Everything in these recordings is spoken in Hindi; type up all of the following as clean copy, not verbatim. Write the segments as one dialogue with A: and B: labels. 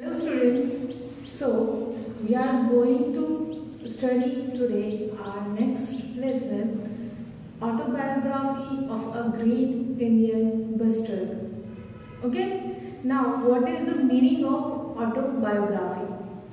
A: Hello students, so we are going to study today our next lesson, autobiography of a great Indian bustard. Okay, now what is the meaning of autobiography?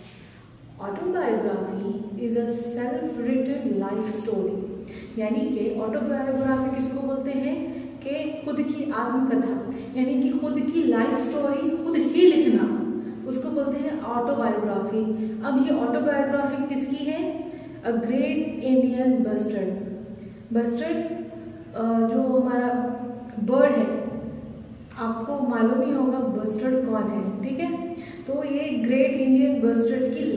A: Autobiography is a self-written life story. यानी कि ऑटोबायोग्राफी किसको बोलते हैं कि खुद की आत्मकथा, यानी कि खुद की लाइफ स्टोरी खुद ही लिखना, उसको बोलते हैं ऑटोबायोग्राफी। अब ये ऑटोबायोग्राफी किसकी है? A great Indian bustard. Bustard जो हमारा बर्ड है, आपको मालूम ही होगा बस्टर्ड कौन है, ठीक है। तो ये ग्रेट इंडियन बस्टर्ड की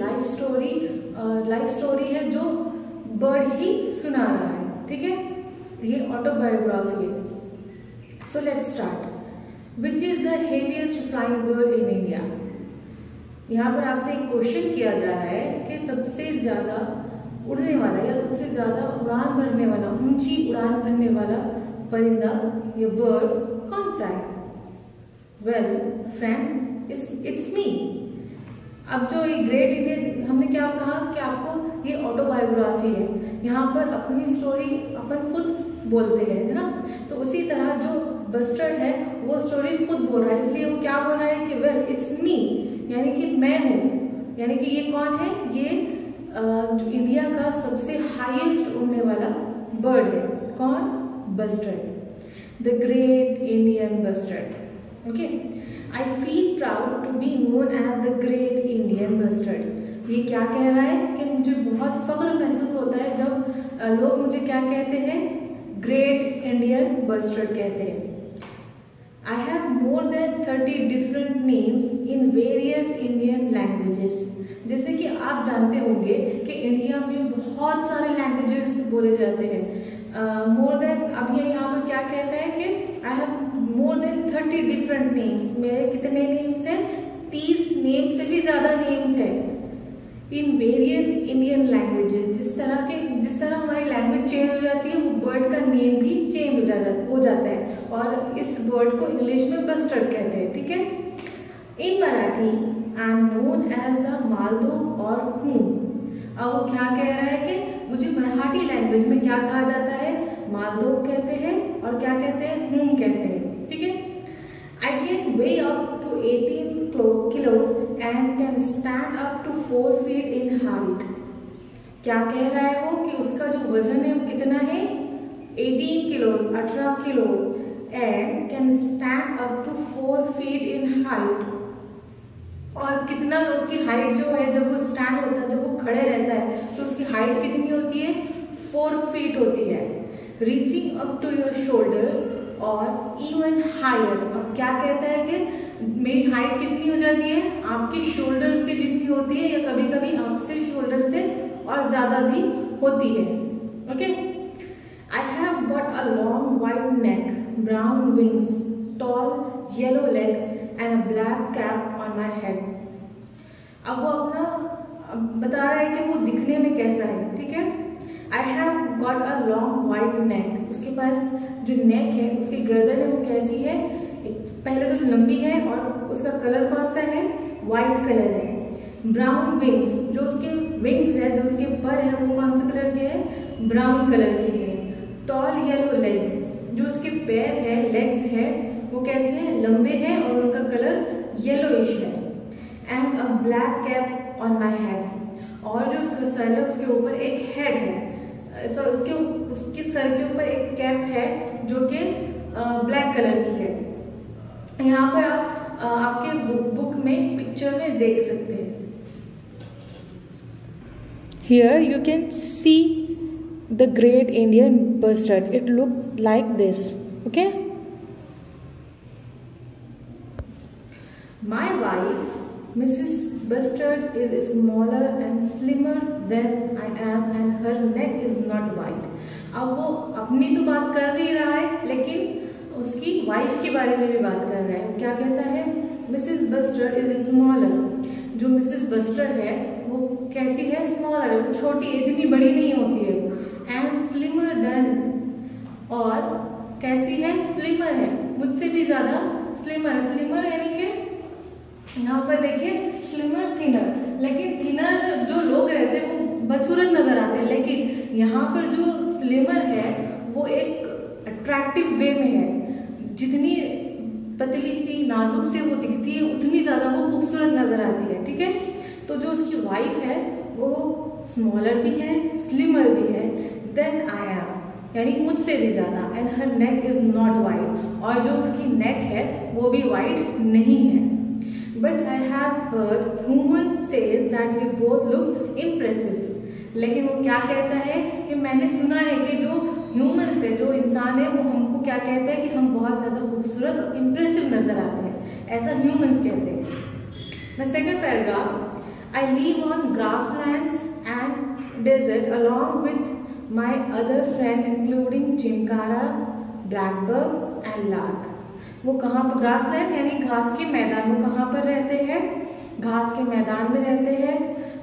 A: लाइफ स्टोरी है जो बर्ड ही सुना रहा है, ठीक है। ये ऑटोबायोग्राफी है। So let's start. Which is the heaviest flying bird in India? यहाँ पर आपसे एक क्वेश्चन किया जा रहा है कि सबसे ज्यादा उड़ने वाला या सबसे ज्यादा उड़ान भरने वाला, ऊंची उड़ान भरने वाला परिंदा या बर्ड कौन सा है? Well friends, it's me. अब जो ये ग्रेट इंडियन, हमने क्या कहा कि आपको ये ऑटोबायोग्राफी है, यहाँ पर अपनी स्टोरी अपन खुद बोलते हैं, है ना। तो उसी तरह जो बस्टर्ड है वो स्टोरी खुद बोल रहा है, इसलिए वो क्या बोल रहा है कि वेल इट्स मी, यानी कि मैं हूँ। यानी कि ये कौन है? ये जो इंडिया का सबसे हाईएस्ट उड़ने वाला बर्ड है। कौन? Bustard, the great Indian bustard. Okay, I feel proud to be known as the great Indian bustard. ये क्या कह रहा है कि मुझे बहुत फख्र महसूस होता है जब लोग मुझे क्या कहते हैं? ग्रेट इंडियन बस्टर्ड कहते हैं। I have more than 30 different names in various Indian languages. जैसे कि आप जानते होंगे कि इंडिया में बहुत सारे लैंग्वेजेस बोले जाते हैं। मोर देन, अब ये यहाँ पर क्या कहता है कि I have more than 30 different names. मेरे कितने नेम्स हैं? 30 नेम्स से भी ज्यादा नेम्स हैं इन वेरियस इंडियन लैंग्वेजेस। जिस तरह हमारी लैंग्वेज चेंज हो जाती है, वो बर्ड का नेम भी चेंज हो जाता है और इस बर्ड को इंग्लिश में बस्टर्ड कहते हैं, ठीक है। In Marathi I am known as the Maldhok और हूम। अब वो क्या कह रहा है कि मुझे मराठी लैंग्वेज में क्या कहा जाता है? मालदो कहते हैं और क्या कहते हैं? हूम कहते हैं, ठीक है। I can weigh up to 18 kilos and can stand up to 4 feet in height। क्या कह रहा है वो कि उसका जो वजन है वो कितना है? 18 kilos, 18 kilo, and can stand up to 4 feet in height। और कितना उसकी हाइट जो है, जब वो स्टैंड होता है, जब वो खड़े रहता है, तो उसकी हाइट कितनी होती है? 4 feet होती है। Reaching up to your shoulders और इवन हायर। अब क्या कहता है कि मेरी हाइट कितनी हो जाती है? आपके शोल्डर्स की जितनी होती है, या कभी कभी आपसे शोल्डर से और ज्यादा भी होती है। Okay, I have got a long white neck, brown wings, tall yellow legs and a black cap on my head. अब वो अपना बता रहा है कि वो दिखने में कैसा है, ठीक है। I have got a long white neck, उसके पास जो नेक है, उसकी गर्दन है, वो कैसी है? पहले तो लंबी है और उसका कलर कौन सा है? वाइट कलर है। ब्राउन विंग्स, जो उसके विंग्स है, जो उसके पर है, वो कौन से कलर के हैं? ब्राउन कलर के हैं। टॉल येलो लेग्स, जो उसके पैर है, लेग्स है, वो कैसे हैं? लंबे हैं और उनका कलर येलोइश है। And a black cap on my head, और जो उसका सर है उसके ऊपर एक हेड है, उसके सर के ऊपर एक कैप है जो कि ब्लैक कलर की है। यहाँ पर आप आपके बुक में पिक्चर में देख सकते हैं। Here you can see the great Indian bustard. It looks like this. Okay. My wife, Mrs. Bustard, is smaller and slimmer than I am, and her neck is not white. अब वो अपनी तो बात कर नहीं रहा है, लेकिन उसकी वाइफ के बारे में भी बात कर रहा है। क्या कहता है? Mrs bustard is smaller. जो मिसेस बस्टर्ड है वो कैसी है? स्मॉलर है, वो छोटी, इतनी बड़ी नहीं होती है। एंड स्लिमर देन, और कैसी है? स्लिमर है, मुझसे भी ज्यादा स्लिमर। स्लिमर यानी कि यहाँ पर देखिए स्लिमर थिनर, लेकिन थिनर जो लोग रहते हैं वो बदसूरत नजर आते हैं, लेकिन यहाँ पर जो स्लिमर है वो एक अट्रैक्टिव वे में है। जितनी पतली सी नाजुक से वो दिखती है उतनी ज्यादा वो खूबसूरत नजर आती है। ठीक है, तो जो उसकी वाइफ है वो स्मॉलर भी है, स्लिमर भी है देन आई एम, यानी मुझसे भी ज्यादा। And her neck is not wide, और जो उसकी नेक है वो भी वाइड नहीं है। But I have heard human say that we both look impressive, लेकिन वो क्या कहता है कि मैंने सुना है कि जो ह्यूमन से, जो इंसान है वो हमको क्या कहता है कि हम बहुत ज्यादा खूबसूरत और इम्प्रेसिव नजर आते हैं, ऐसा ह्यूमंस कहते हैं। The second paragraph, I live on grasslands and desert along with my other friend including chinkara, blackbird and lark. वो कहाँ पर, ग्रासलैंड यानी घास के मैदान, वो कहाँ पर रहते हैं, घास के मैदान में रहते हैं,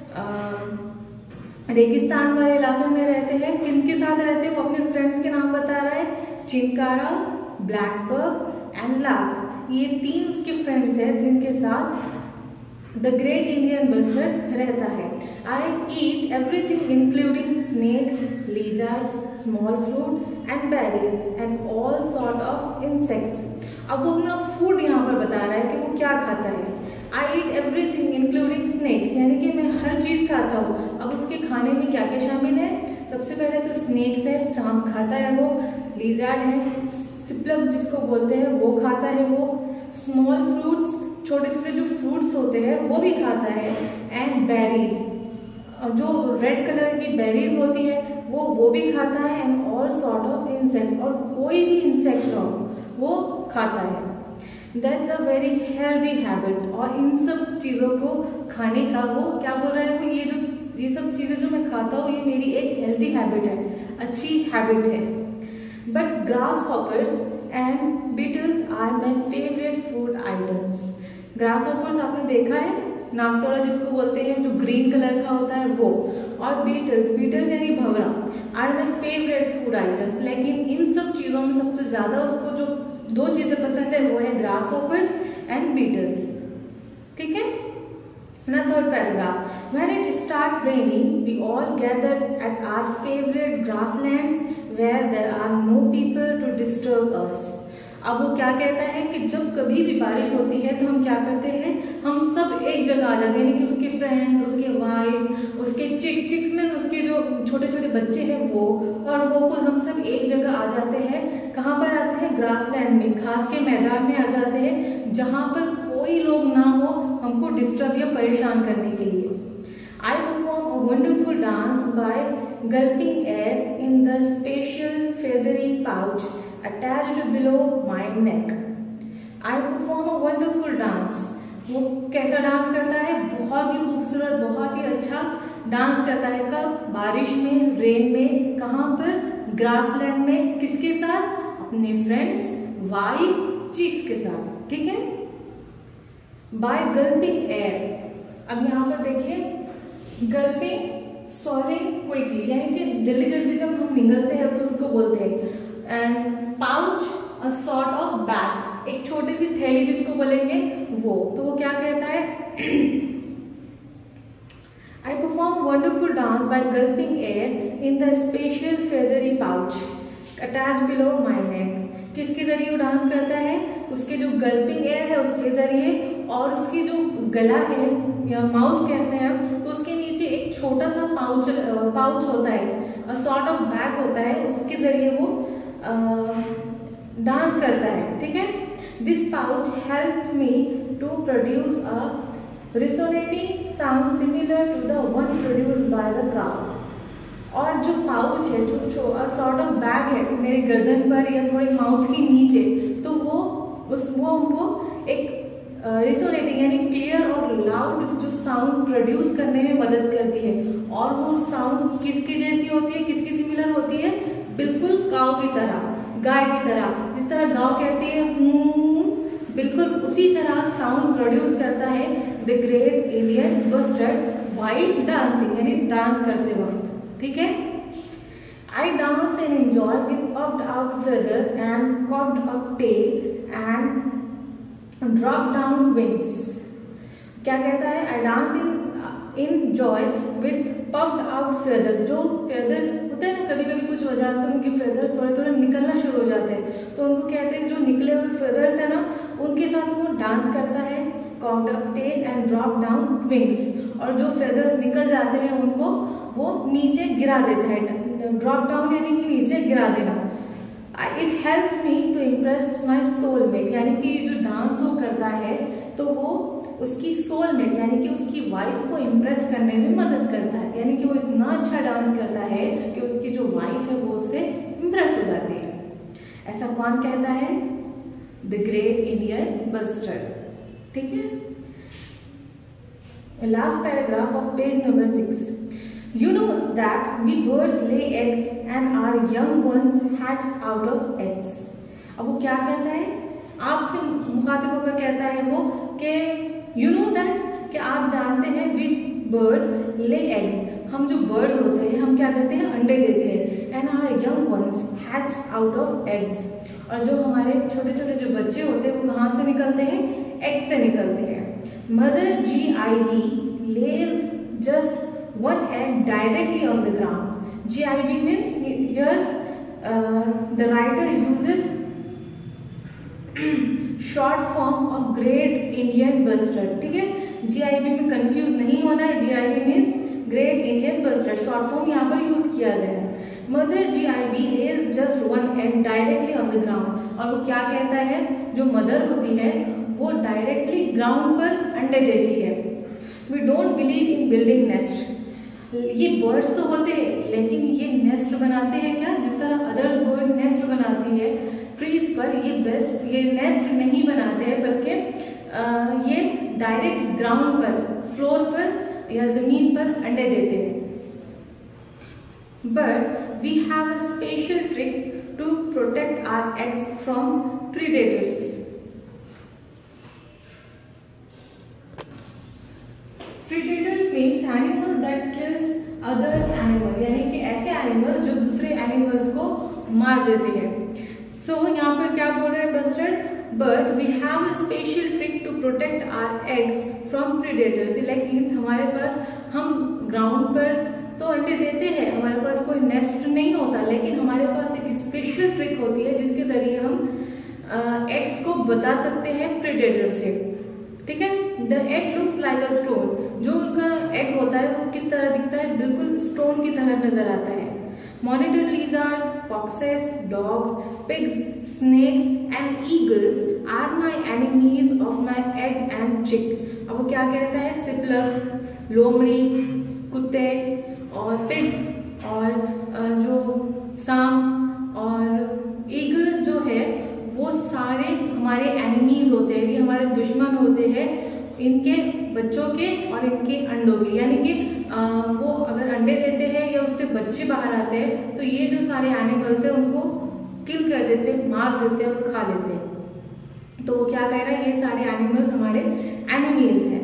A: रेगिस्तान वाले इलाके में रहते हैं। किन के साथ रहते हैं, वो अपने फ्रेंड्स के नाम बता रहा है, चिमकारा, ब्लैकबर्ड एंड लार्क्स। ये 3 उसके फ्रेंड्स हैं जिनके साथ द ग्रेट इंडियन बस्टर्ड रहता है। I eat everything including snakes, lizards, small fruit and berries and all sort of insects। अब वो अपना फूड यहाँ पर बता रहा है कि वो क्या खाता है। I eat everything including snakes, यानी कि मैं हर चीज खाता हूँ। अब उसके खाने में क्या क्या शामिल है, सबसे पहले तो स्नेक्स है, शाम खाता है वो, लिजार्ड है, सिप्लग जिसको बोलते हैं वो खाता है वो, स्मॉल फ्रूट्स, छोटे छोटे जो फ्रूट्स होते हैं वो भी खाता है, एंड बेरीज, जो रेड कलर की बेरीज होती है वो भी खाता है, and all sort of insect, और कोई भी इंसेक्ट हो वो खाता है। That's a very healthy habit, और इन सब चीज़ों को खाने का वो क्या बोल रहा है, वो ये सब चीज़ें जो मैं खाता हूँ ये मेरी एक हेल्दी हैबिट है, अच्छी हैबिट है। But grasshoppers and beetles are my favourite food items. Grasshoppers आपने देखा है, नागतोड़ा जिसको बोलते हैं, जो ग्रीन कलर का होता है वो, और बीटल्स यानी भंवरा, are my favourite food items. लेकिन इन सब चीज़ों में सबसे ज़्यादा उसको जो 2 चीज़ें पसंद है वो है ग्रास हॉपर्स एंड बीटल्स। ठीक है ना। Third paragraph, when it start raining we all gathered at our favourite grasslands where there are no people to disturb us. अब वो क्या कहता है कि जब कभी भी बारिश होती है तो हम क्या करते हैं, हम सब एक जगह आ जाते हैं, यानी कि उसके फ्रेंड्स, उसके वाइफ्स, उसके चिक्स में उसके जो छोटे छोटे बच्चे हैं वो, और वो खुद हम सब एक जगह आ जाते हैं। कहाँ पर आते हैं, ग्रासलैंड में, घास के मैदान में आ जाते हैं, जहाँ पर कोई लोग ना हो हमको डिस्टर्ब या परेशान करने के लिए। I perform a wonderful dance by gulping air in the special feathery pouch attached below my neck। I perform a wonderful dance। वो कैसा डांस करता है, बहुत ही खूबसूरत, बहुत ही अच्छा डांस करता है। कब, बारिश में, रेन में, कहाँ पर, ग्रासलैंड में, किसके साथ, अपने फ्रेंड्स, वाइफ, चिक्स के साथ। ठीक है, बाय गल्पिंग एयर। अब यहाँ पर देखिए, गल्पिंग सॉलिंग क्विकली, यानी कि जल्दी जल्दी जब हम निगलते हैं तो उसको बोलते हैं। And pouch, a sort of bag, एक छोटी सी थैली जिसको बोलेंगे वो। तो वो क्या कहता है, I perform wonderful dance by gulping air in the special feathery pouch attach below my neck. किसके जरिए वो डांस करता है, उसके जो गल्पिंग एयर है उसके जरिए, और उसकी जो गला है या माउथ कहते हैं हम, तो उसके नीचे एक छोटा सा पाउच होता है, सॉर्ट ऑफ बैग होता है, उसके जरिए वो डांस करता है। ठीक है, this pouch help me to produce a resonating sound similar to the one produced by the cow. और जो पाउच है, जो सॉर्ट ऑफ बैग है मेरे गर्दन पर या थोड़े माउथ के नीचे, तो वो हमको एक रिसोनेटिंग यानी क्लियर और लाउड जो साउंड प्रोड्यूस करने में मदद करती है। और वो साउंड किसकी जैसी होती है, किसकी सिमिलर होती है, बिल्कुल काऊ की तरह, गाय की तरह। जिस तरह गाय कहती है बिल्कुल उसी तरह साउंड प्रोड्यूस करता है the great Indian bustard while dancing, यानी डांस करते वक्त। ठीक है, I dance and enjoy with puffed out feather and cocked up tail and drop down wings। क्या कहता है, I dance in joy with puffed out feather. जो फेदर्स होते हैं ना, कभी कभी कुछ वजह से उनके फेदर्स थोड़े थोड़े निकलना शुरू हो जाते हैं, तो उनको कहते हैं जो निकले हुए फेदर्स है ना, उनके साथ वो डांस करता है। Cocked up tail and drop down wings, और जो फेदर्स निकल जाते हैं उनको वो नीचे गिरा देता है। ड्रॉप डाउन यानी कि नीचे गिरा देना। It helps me to impress my soulmate, यानी कि जो डांस वो करता है तो वो उसकी सोलमेट यानी कि उसकी वाइफ को इम्प्रेस करने में मदद करता है। यानी कि वो इतना अच्छा डांस करता है कि उसकी जो वाइफ है वो उससे इम्प्रेस हो जाती है। ऐसा कौन कहता है? The great Indian bustard. ठीक है, last paragraph of page number 6। You know that we birds lay eggs and our young ones hatch out of eggs। अब वो क्या कहता है? आपसे मुखातिब होकर कहता है वो कि you know that, कि आप जानते हैं we birds lay eggs, हम जो birds होते हैं हम क्या देते हैं? अंडे देते हैं। and our young ones hatch out of eggs, और जो हमारे छोटे छोटे जो बच्चे होते हैं वो कहाँ से निकलते हैं? एग से निकलते हैं। Mother GIB lays just one egg directly on the ground। GIB means here the writer uses short form of Great Indian Bustard। ठीक है, GIB में कंफ्यूज नहीं होना है। GIB means Great Indian Bustard, short form यहाँ पर यूज किया गया है। Mother GIB lays just one egg directly on the ground, और वो क्या कहता है? जो मदर होती है वो डायरेक्टली ग्राउंड पर अंडे देती है। We don't believe in building nest। ये बर्ड्स तो होते हैं लेकिन ये नेस्ट बनाते हैं क्या? जिस तरह अदर बर्ड नेस्ट बनाती है ट्रीज पर, ये नेस्ट नहीं बनाते हैं, बल्कि ये डायरेक्ट ग्राउंड पर, फ्लोर पर या जमीन पर अंडे देते हैं। But we have a special trick to protect our eggs from predators. Predators means animal that kills others animal, यानी कि ऐसे एनिमल जो दूसरे एनिमल्स को मार देते हैं। सो यहाँ पर क्या बोल रहे हैं bustard? But we have a special trick to protect our eggs from predators. Like हमारे पास, हम ग्राउंड पर तो अंडे देते हैं, हमारे पास कोई नेस्ट नहीं होता, लेकिन हमारे पास एक स्पेशल ट्रिक होती है जिसके जरिए हम एग्स को बचा सकते हैं प्रीडेटर से। ठीक है, the egg looks like a stone. जो उनका एग होता है वो किस तरह दिखता है? बिल्कुल स्टोन की तरह नजर आता है। Monitor lizards, foxes, dogs, pigs, snakes and eagles are my enemies of my egg and chick. अब वो क्या कहता है? सिपलक, लोमड़ी, कुत्ते और पिग और जो सांप और ईगल्स जो है वो सारे हमारे एनिमीज होते हैं, ये हमारे दुश्मन होते हैं, इनके बच्चों के और इनके अंडों के। यानी कि वो अगर अंडे देते हैं या उससे बच्चे बाहर आते हैं तो ये जो सारे एनिमल्स हैं उनको किल कर देते हैं, मार देते हैं और खा लेते हैं। तो वो क्या कह रहा है? ये सारे एनिमल्स हमारे एनिमीज हैं।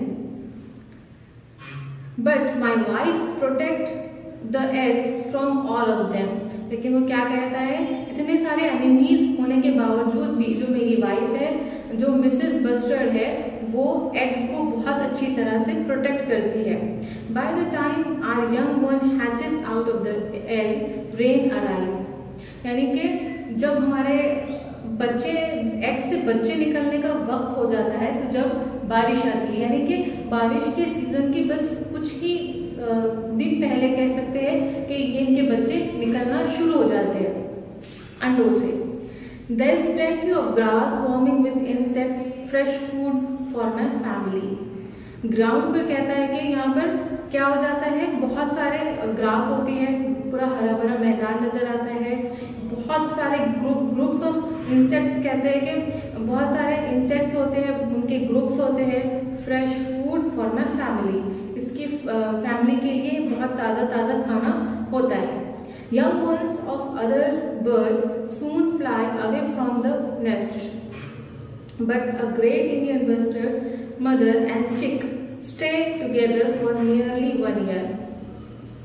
A: But my wife protect the egg from all of them. लेकिन वो क्या कहता है? इतने सारे एनिमीज होने के बावजूद भी जो मेरी वाइफ है, जो मिसेस बस्टर्ड है, वो एग्स को बहुत अच्छी तरह से प्रोटेक्ट करती है। By the time our young one hatches out of the egg, rain arrive. यानी कि जब हमारे बच्चे, एग से बच्चे निकलने का वक्त हो जाता है तो जब बारिश आती है, यानी कि बारिश के सीजन की बस कुछ ही दिन पहले कह सकते हैं कि इनके बच्चे निकलना शुरू हो जाते हैं अंडों से। There is plenty of grass swarming with insects, fresh food for my family। Ground पर कहता है कि यहाँ पर क्या हो जाता है? बहुत सारे ग्रास होती है, पूरा हरा भरा मैदान नजर आता है, बहुत सारे ग्रुप्स ऑफ इंसेक्ट्स कहते हैं कि बहुत सारे इंसेक्ट्स होते हैं, उनके ग्रुप्स होते हैं। Fresh food for my family, इसकी फैमिली के लिए बहुत ताज़ा ताज़ा खाना होता है। Young ones of other birds soon fly away from the nest, but a great Indian bustard mother and chick stay together for nearly 1 year।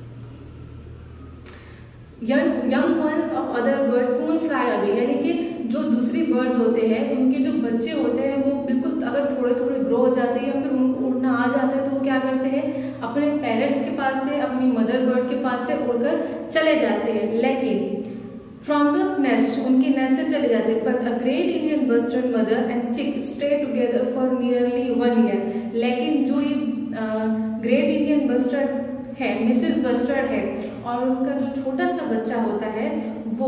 A: Young ones of other birds soon fly away, यानी कि जो दूसरी बर्ड्स होते हैं उनके जो बच्चे होते हैं वो बिल्कुल अगर थोड़े थोड़े ग्रो हो जाते हैं या फिर उनको उड़ना आ जाता है तो वो क्या करते हैं, अपने पेरेंट्स के पास से, अपनी मदर बर्ड के पास से उड़कर चले जाते हैं, लेकिन फ्रॉम द नेस्ट, उनके नेस्ट से चले जाते हैं। But a great Indian bustard mother and chick stay together for nearly 1 year. लेकिन जो ये ग्रेट इंडियन बस्टर्ड है, मिसेस बस्टर्ड है, और उसका जो छोटा सा बच्चा होता है वो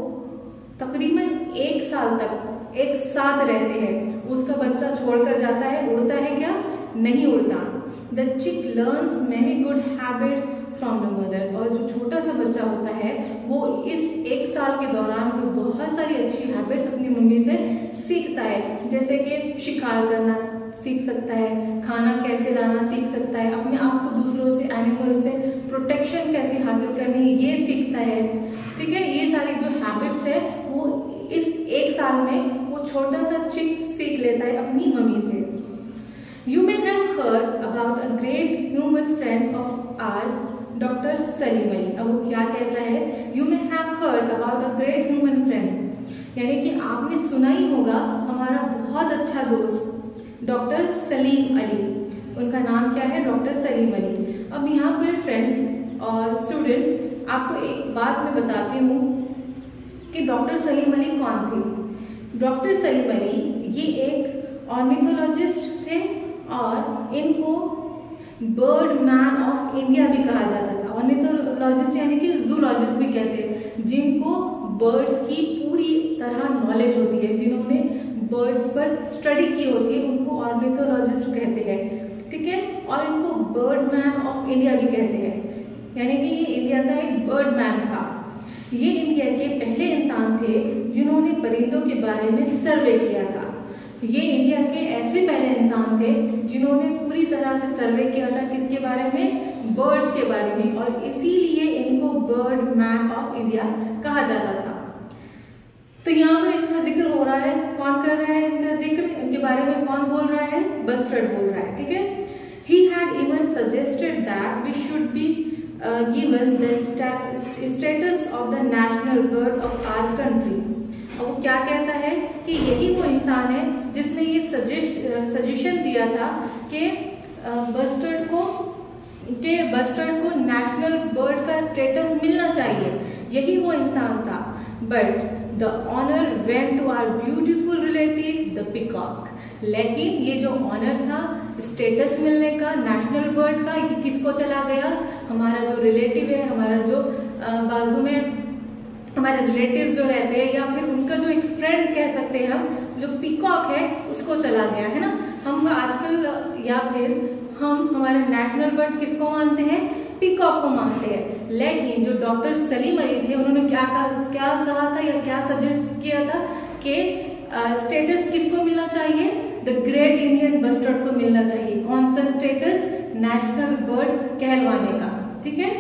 A: तकरीबन 1 साल तक एक साथ रहते हैं। उसका बच्चा छोड़कर जाता है, उड़ता है क्या? नहीं उड़ता। The chick learns many good habits from the mother. और जो छोटा सा बच्चा होता है वो इस 1 साल के दौरान में बहुत सारी अच्छी हैबिट्स अपनी मम्मी से सीखता है, जैसे कि शिकार करना सीख सकता है, खाना कैसे लाना सीख सकता है, अपने आप को दूसरों से, एनिमल्स से प्रोटेक्शन कैसे हासिल करनी ये सीखता है। ठीक है, ये सारी जो हैबिट्स है वो इस 1 साल में वो छोटा सा चिक सीख लेता है अपनी मम्मी से। You may have heard about a great human friend of ours, doctor Salim Ali. अब वो क्या कहता है? You may have heard about a great human friend, यानी कि आपने सुना ही होगा हमारा बहुत अच्छा दोस्त डॉक्टर सलीम अली। उनका नाम क्या है? डॉक्टर सलीम अली। अब यहाँ पर फ्रेंड्स और स्टूडेंट्स आपको एक बात मैं बताती हूँ कि डॉक्टर सलीम अली कौन थे। डॉक्टर सलीम अली ये एक ऑर्निथोलॉजिस्ट थे और इनको बर्ड मैन ऑफ इंडिया भी कहा जाता था। ऑर्निथोलॉजिस्ट यानी कि जूलॉजिस्ट भी कहते हैं, जिनको बर्ड्स की पूरी तरह नॉलेज होती है, जिन्होंने बर्ड्स पर स्टडी की होती है, उनको ऑर्निथोलॉजिस्ट कहते हैं। ठीक है, और इनको बर्ड मैन ऑफ इंडिया भी कहते हैं, यानी कि ये इंडिया का एक बर्ड मैन था। ये इंडिया के पहले इंसान थे जिन्होंने परिंदों के बारे में सर्वे किया था। ये इंडिया के ऐसे पहले इंसान थे जिन्होंने पूरी तरह से सर्वे किया था किसके बारे में? बर्ड्स के बारे में, और इसीलिए इनको बर्ड मैन ऑफ इंडिया कहा जाता था। तो यहाँ पर इनका जिक्र हो रहा है, कौन कर रहा है इनका जिक्र? इनके बारे में कौन बोल रहा है? बस्टर्ड बोल रहा है। ठीक है, he had even suggested that we should be given the status of the national bird of our country। और वो क्या कहता है कि यही वो इंसान है जिसने ये सजेशन दिया था कि बस्टर्ड को नेशनल बर्ड का स्टेटस मिलना चाहिए। यही वो इंसान था। But the honour went to our beautiful relative the peacock. लेकिन ये जो ऑनर था स्टेटस मिलने का नेशनल बर्ड का, ये किसको चला गया? हमारा जो रिलेटिव है, हमारा जो बाजू में हमारे रिलेटिव जो रहते हैं, या फिर उनका जो एक फ्रेंड कह सकते हैं हम, जो पीकॉक है उसको चला गया है ना। हम आजकल या फिर हम हमारे नेशनल बर्ड किसको मानते हैं? पीकॉक को मानते हैं। लेकिन जो डॉक्टर सलीम अली थे उन्होंने क्या कहा था या क्या सजेस्ट किया था कि स्टेटस किसको मिलना चाहिए? द ग्रेट इंडियन बस्टर्ड को मिलना चाहिए। कौन सा स्टेटस? नेशनल बर्ड कहलवाने का। ठीक है,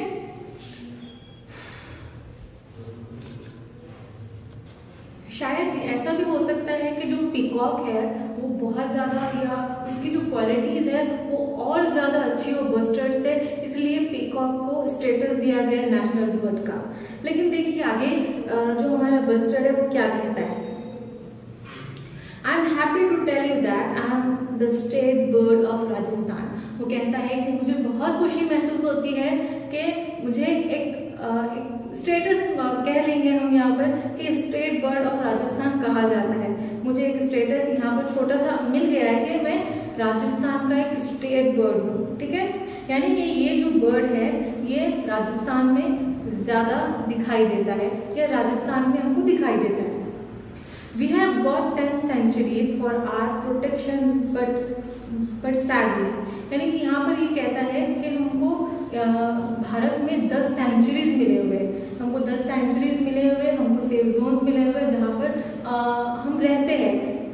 A: शायद ऐसा भी हो सकता है कि जो पीकॉक है वो बहुत ज़्यादा, या उसकी जो क्वालिटीज़ है वो और ज़्यादा अच्छी हो बस्टर्ड से, इसलिए पीकॉक को स्टेटस दिया गया नेशनल बर्ड का। लेकिन देखिए आगे जो हमारा बस्टर्ड है वो क्या कहता है? I am happy to tell you that I am the state bird of Rajasthan. वो कहता है कि मुझे बहुत खुशी महसूस होती है कि मुझे एक स्टेटस कह लेंगे हम यहाँ पर कि स्टेट बर्ड ऑफ राजस्थान कहा जाता है। मुझे एक स्टेटस यहाँ पर छोटा सा मिल गया है कि मैं राजस्थान का एक स्टेट बर्ड हूँ। ठीक है, यानी कि ये जो बर्ड है ये राजस्थान में ज़्यादा दिखाई देता है, या राजस्थान में हमको दिखाई देता है। We have got 10 centuries for our protection, but sadly, यानी कि यहाँ पर ये कहता है कि हमको भारत में 10 सेंचुरीज मिले हुए, हमको 10 सेंचुरीज मिले हुए, हमको सेफ जोन्स मिले हुए जहाँ पर हम रहते हैं।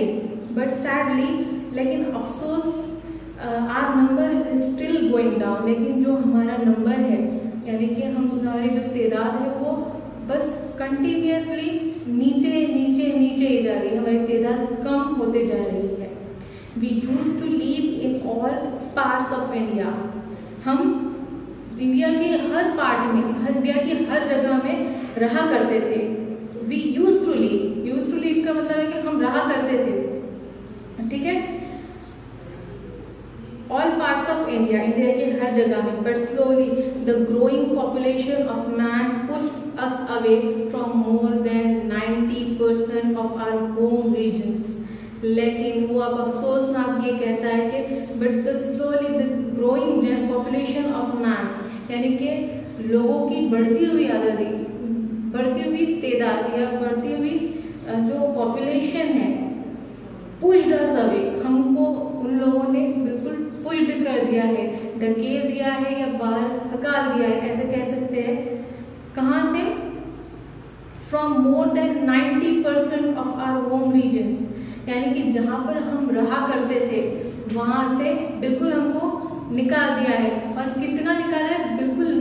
A: लेकिन अफसोस our number is still going down. लेकिन जो हमारा नंबर है, यानी कि हमारी जो तादाद है वो बस कंटिन्यूसली नीचे नीचे नीचे ही जा रही है, हमारी तादाद कम होते जा रही है। We use to live in all parts of India. हम इंडिया के हर पार्ट में, इंडिया की हर जगह में रहा करते थे। वी यूज टू लिव ठीक है। All parts of India, India के हर जगह में, but slowly the growing population of man pushed us away from more than 90% of our home regions. लेकिन वो अब अफसोसनाक ये कहता है कि but the slowly the growing population of man, यानी कि लोगों की बढ़ती हुई आबादी, बढ़ती हुई तादाद या बढ़ती हुई जो पॉपुलेशन है, पुश्ड अस अवे, हमको उन लोगों ने बिल्कुल पुश्ड कर दिया है, ढकेल दिया है या बाहर हकाल दिया है, ऐसे कह सकते हैं। कहाँ से? From more than 90% of our home regions, यानी कि जहाँ पर हम रहा करते थे वहाँ से बिल्कुल हमको निकाल दिया है। और कितना निकाला है? बिल्कुल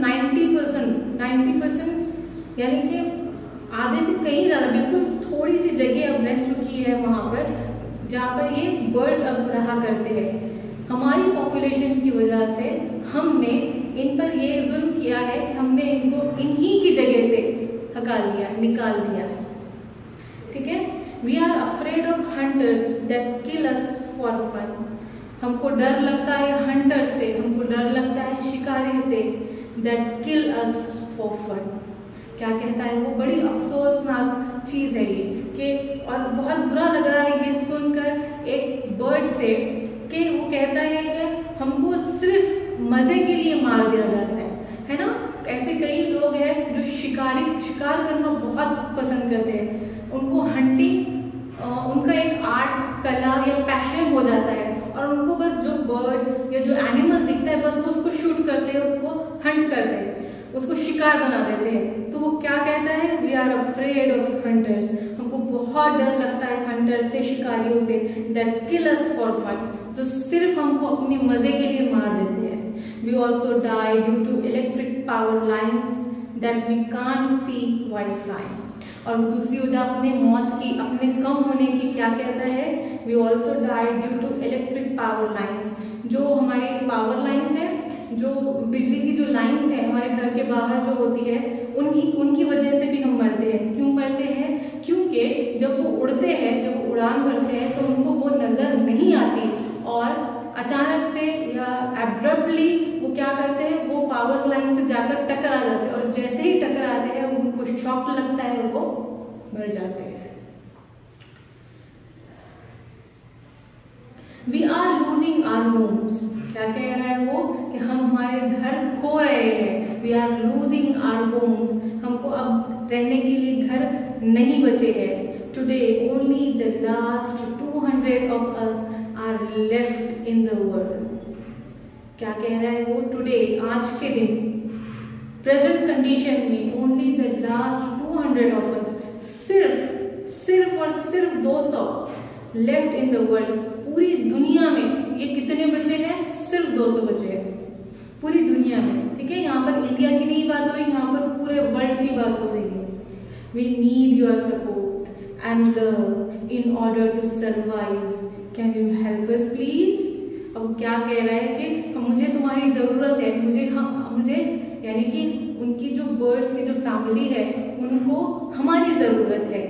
A: 90%, यानी कि आधे से कहीं ज़्यादा, बिल्कुल थोड़ी सी जगह अब रह चुकी है वहाँ पर जहाँ पर ये बर्ड्स अब रहा करते हैं। हमारी पॉपुलेशन की वजह से हमने इन पर ये जुल्म किया है कि हमने इनको इन्हीं की जगह से हकाल दिया, निकाल दिया। ठीक है। We are afraid of hunters that kill us for fun. हमको डर लगता है हंटर से, हमको डर लगता है शिकारी से, that kill us for fun. क्या कहता है वो? बड़ी अफसोसनाक चीज है ये कि, और बहुत बुरा लग रहा है ये सुनकर एक बर्ड से कि वो कहता है कि हमको सिर्फ मजे के लिए मार दिया जाता है ना। ऐसे कई लोग हैं जो शिकार करना बहुत पसंद करते हैं, उनको हंटिंग उनका एक आर्ट, कला या पैशन हो जाता है, और उनको बस जो बर्ड या जो एनिमल दिखता है बस वो उसको शूट करते हैं, उसको हंट करते हैं, उसको शिकार बना देते हैं। तो वो क्या कहता है? We are afraid of hunters. हमको बहुत डर लगता है हंटर से, शिकारियों से, that kill us for fun, जो सिर्फ हमको अपने मजे के लिए मार देते हैं। We also die due to electric power lines that we can't see while flying. और वो दूसरी वजह अपने मौत की, अपने कम होने की क्या कहता है? We also die due to electric power lines. जो हमारी पावर लाइन्स है, जो बिजली की जो लाइन्स है हमारे घर के बाहर जो होती है, उनकी वजह से भी हम मरते हैं। क्यों मरते हैं? क्योंकि जब वो उड़ते हैं, जब वो उड़ान भरते हैं तो उनको वो नजर नहीं आती, और अचानक से या एब्रप्टली वो क्या करते हैं? वो पावर लाइन से जाकर टकरा जाते हैं, और जैसे ही टकराते हैं उनको शॉक लगता है, वो मर जाते हैं। We are losing our homes. क्या कह रहा है वो? कि हम हमारे घर खो रहे हैं। We are losing our homes. हमको अब रहने के लिए घर नहीं बचे हैं। Today only the last 200 of us are left in the world. क्या कह रहा है वो? टुडे, आज के दिन, प्रेजेंट कंडीशन में, only the last 200 of us, सिर्फ और सिर्फ 200 लेफ्ट इन द वर्ल्ड। पूरी दुनिया में ये कितने बचे हैं? सिर्फ 200 बचे हैं पूरी दुनिया में। ठीक है, यहाँ पर इंडिया की नहीं बात हो रही, यहाँ पर पूरे वर्ल्ड की बात हो रही है। We need your support and love in order to survive. Can you help us please? अब क्या कह रहा है कि मुझे तुम्हारी जरूरत है, मुझे यानी कि उनकी जो बर्ड्स की जो फैमिली है उनको हमारी जरूरत है।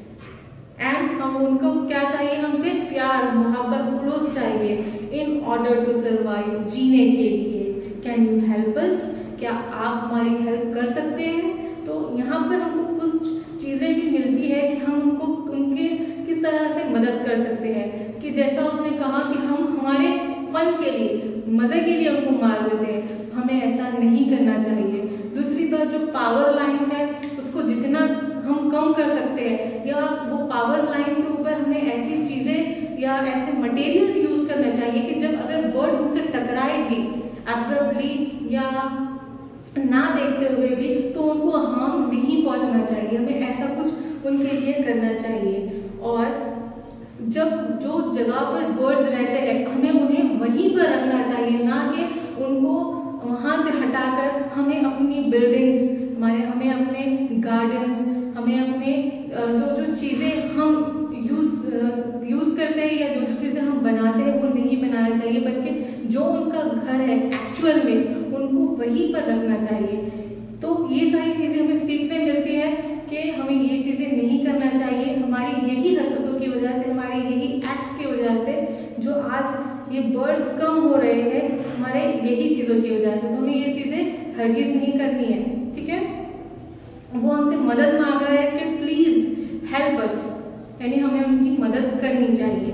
A: एंड हम उनको क्या चाहिए? हमसे प्यार, मोहब्बत, खलूस चाहिए इन ऑर्डर टू सर्वाइव, जीने के लिए। Can you help us? क्या आप हमारी हेल्प कर सकते हैं? तो यहाँ पर हमको कुछ चीजें भी मिलती है कि हम उनको उनके किस तरह से मदद कर सकते हैं। कि जैसा उसने कहा कि हम हमारे फन के लिए, मजे के लिए उनको मार देते हैं, तो हमें ऐसा नहीं करना चाहिए। दूसरी बात, जो पावर लाइन्स है उसको जितना हम कम कर सकते हैं, या वो पावर लाइन के ऊपर हमें ऐसी चीजें या ऐसे मटेरियल्स यूज करना चाहिए कि जब अगर बर्ड उनसे टकराए भी एब्रप्टली या ना देखते हुए भी, तो उनको हार्म नहीं पहुंचना चाहिए। हमें ऐसा कुछ उनके लिए करना चाहिए। और जब जो जगह पर बर्ड्स रहते हैं हमें उन्हें वहीं पर रखना चाहिए, ना कि उनको वहां से हटाकर हमें अपनी बिल्डिंग्स, हमें अपने गार्डन्स, हमें अपने जो चीजें हम यूज करते हैं या जो चीजें हम बनाते हैं वो नहीं बनाना चाहिए, बल्कि जो उनका घर है एक्चुअल में उनको वहीं पर रखना चाहिए। तो ये सारी चीजें हमें सीखने मिलती है कि हमें ये चीजें नहीं करना चाहिए। हमारी यही हरकतों की वजह से, हमारे यही एक्ट्स की वजह से जो आज ये बर्ड्स कम हो रहे हैं हमारे यही चीज़ों की वजह से, तो हमें ये चीज़ें हरगिज नहीं करनी है, ठीक है। वो हमसे मदद मांग रहा है कि प्लीज हेल्प अस, यानी हमें उनकी मदद करनी चाहिए।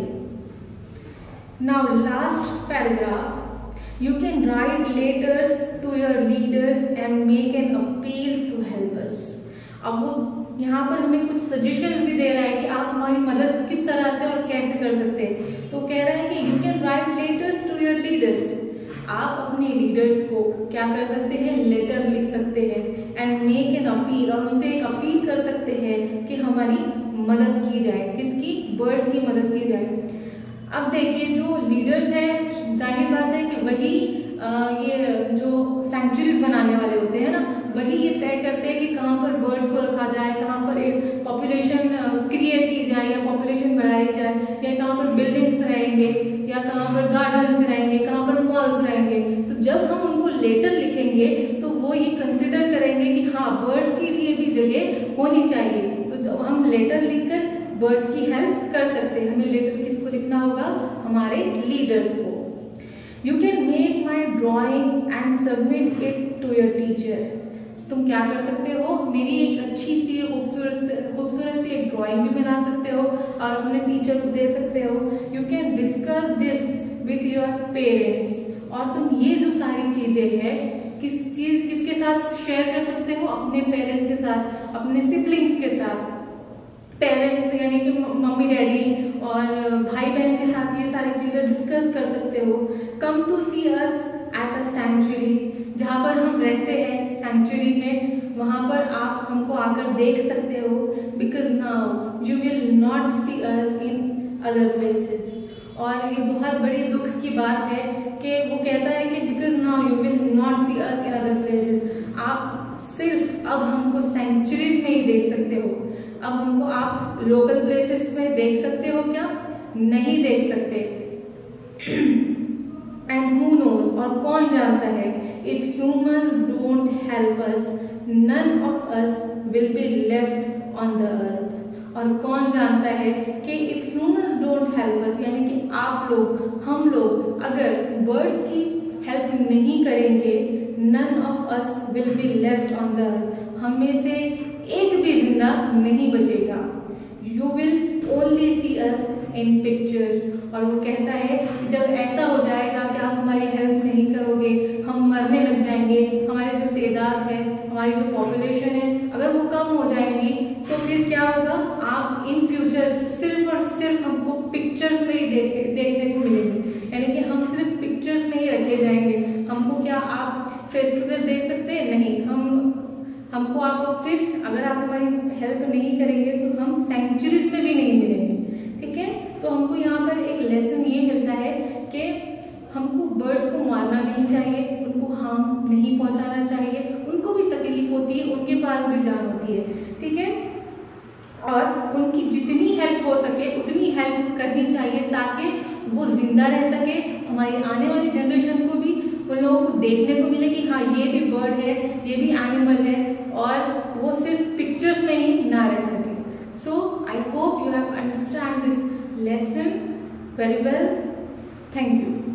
A: Now last paragraph, you can write letters to your leaders and make an appeal to help us. अब वो यहाँ पर हमें कुछ सजेशंस भी दे रहा है कि आप हमारी मदद किस तरह से और कैसे कर सकते हैं। तो कह रहा है कि you can write letters to your leaders, आप अपने लीडर्स को क्या कर सकते हैं, लेटर लिख सकते हैं, एंड मेक एन अपील, और उनसे एक अपील कर सकते हैं कि हमारी मदद की जाए, किसकी, बर्ड्स की मदद की जाए। अब देखिए जो लीडर्स हैं, जाहिर बात है कि वही ये जो सेंचुरीज बनाने वाले होते हैं ना, वही ये तय करते हैं कि कहाँ पर बर्ड्स को रखा जाए, कहाँ पर पॉपुलेशन क्रिएट की जाए या पॉपुलेशन बढ़ाई जाए, या कहाँ पर बिल्डिंग्स रहेंगे, या कहाँ पर गार्डन्स रहेंगे, कहाँ पर मॉल्स रहेंगे। तो जब हम उनको लेटर लिखेंगे तो वो ये कंसिडर करेंगे कि हाँ बर्ड्स के लिए भी जगह होनी चाहिए। तो जब हम लेटर लिखकर बर्ड्स की हेल्प कर सकते हैं। हमें लेटर किसको लिखना होगा, हमारे लीडर्स को। You can make my drawing and submit it to your teacher. तुम क्या कर सकते हो, मेरी एक अच्छी सी खूबसूरत सी एक ड्राइंग भी बना सकते हो और अपने टीचर को दे सकते हो। You can discuss this with your parents, और तुम ये जो सारी चीजें हैं किसके साथ शेयर कर सकते हो, अपने पेरेंट्स के साथ, अपने सिबलिंग्स के साथ। पेरेंट्स यानी कि मम्मी डैडी और भाई बहन के साथ ये सारी चीजें डिस्कस कर सकते हो। Come to see us at a sanctuary, जहाँ पर हम रहते हैं सेंचुरी में, वहाँ पर आप हमको आकर देख सकते हो। Because now you will not see us in other places. और ये बहुत बड़ी दुख की बात है कि वो कहता है कि because now you will not see us in other places, आप सिर्फ अब हमको सेंचुरीज में ही देख सकते हो। अब हमको आप लोकल प्लेसेस में देख सकते हो क्या, नहीं देख सकते। एंड हु नोज, और कौन जानता है, if humans don't help us none of us will be left on the earth. और कौन जानता है कि if humans don't help us, यानी कि आप लोग, हम लोग अगर बर्ड्स की हेल्प नहीं करेंगे, none of us will be left on the earth, हम में से एक भी जिंदा नहीं बचेगा। You will only see us in pictures. और वो कहता है कि जब ऐसा हो जाएगा कि आप हमारी हेल्प नहीं करोगे, हम मरने लग जाएंगे, हमारी जो तादाद है, हमारी जो पॉपुलेशन है, अगर वो कम हो जाएंगी, तो फिर क्या होगा, आप इन फ्यूचर सिर्फ और सिर्फ हमको पिक्चर्स में ही देखने को मिलेंगे। यानी कि हम सिर्फ पिक्चर्स में ही रखे जाएंगे। हमको क्या आप फेस टू फेस देख सकते हैं, नहीं। हमको आप फिर अगर आप हमारी हेल्प नहीं करेंगे तो हम सेंचुरीज में भी नहीं मिलेंगे, ठीक है। तो हमको यहाँ पर एक लेसन ये मिलता है कि हमको बर्ड्स को मारना नहीं चाहिए, उनको हार्म नहीं पहुंचाना चाहिए, उनको भी तकलीफ होती है, उनके पास भी जान होती है, ठीक है। और उनकी जितनी हेल्प हो सके उतनी हेल्प करनी चाहिए ताकि वो जिंदा रह सके, हमारी आने वाली जनरेशन को भी उन लोगों को देखने को मिले कि हाँ ये भी बर्ड है, ये भी एनिमल है, और वो सिर्फ पिक्चर्स में ही ना रह सके। So I hope you have understand this lesson very well. Thank you.